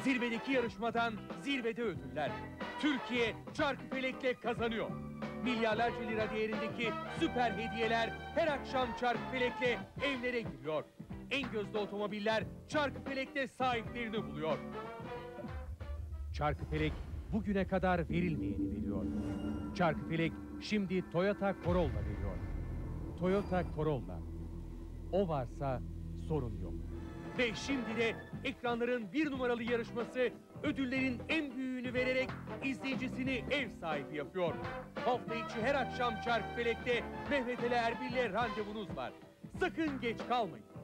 Zirvedeki yarışmadan zirvede ödüller. Türkiye Çarkıfelek'le kazanıyor. Milyarlarca lira değerindeki süper hediyeler her akşam Çarkıfelek'le evlere giriyor. En gözde otomobiller Çarkıfelek'te sahiplerini buluyor. Çarkıfelek bugüne kadar verilmeyeni veriyor. Çarkıfelek şimdi Toyota Corolla veriyor. Toyota Corolla. O varsa sorun yok. Ve şimdi de ekranların bir numaralı yarışması ödüllerin en büyüğünü vererek izleyicisini ev sahibi yapıyor. Hafta içi her akşam Çarkıfelek'te Mehmet Ali Erbil'le randevunuz var. Sakın geç kalmayın.